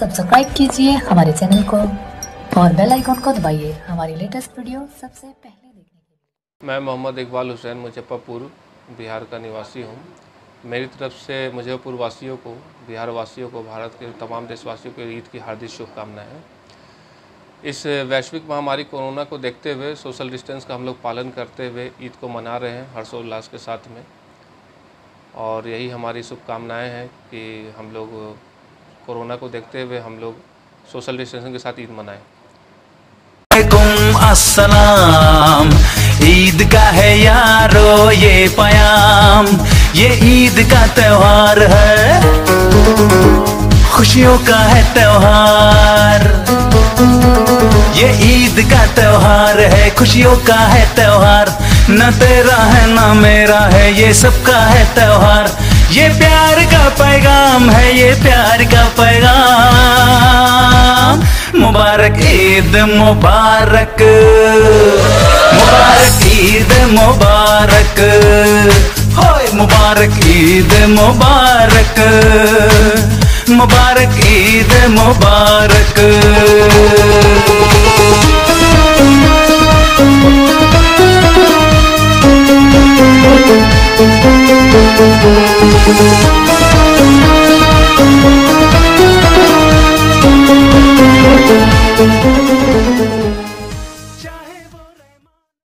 Subscribe कीजिए हमारे channel को और बेल आइकन को दबाइए हमारी लेटेस्ट वीडियो सबसे पहले देखने के लिए। मैं मोहम्मद इकबाल हुसैन मुजफ्फरपुर बिहार का निवासी हूँ। मेरी तरफ से मुजफ्फरपुर वासियों को, बिहार वासियों को, भारत के तमाम देशवासियों को ईद की हार्दिक शुभकामनाएं। इस वैश्विक महामारी कोरोना को देखते हुए सोशल डिस्टेंस का हम लोग पालन करते हुए ईद को मना रहे हैं हर्षोल्लास के साथ में, और यही हमारी शुभकामनाएं हैं कि हम लोग कोरोना को देखते हुए हम लोग सोशल डिस्टेंसिंग के साथ ईद मनाएं। अस्सलाम, ईद का है यारो ये पयाम, ये ईद का त्योहार है, खुशियों का है त्योहार। ये ईद का त्योहार है, खुशियों का है त्योहार, न तेरा है न मेरा है, ये सबका है त्योहार। ये प्यार का पैगाम है, ये प्यार का पैगाम। मुबारक ईद मुबारक, मुबारक ईद मुबारक, होय मुबारक ईद मुबारक, मुबारक ईद मुबारक।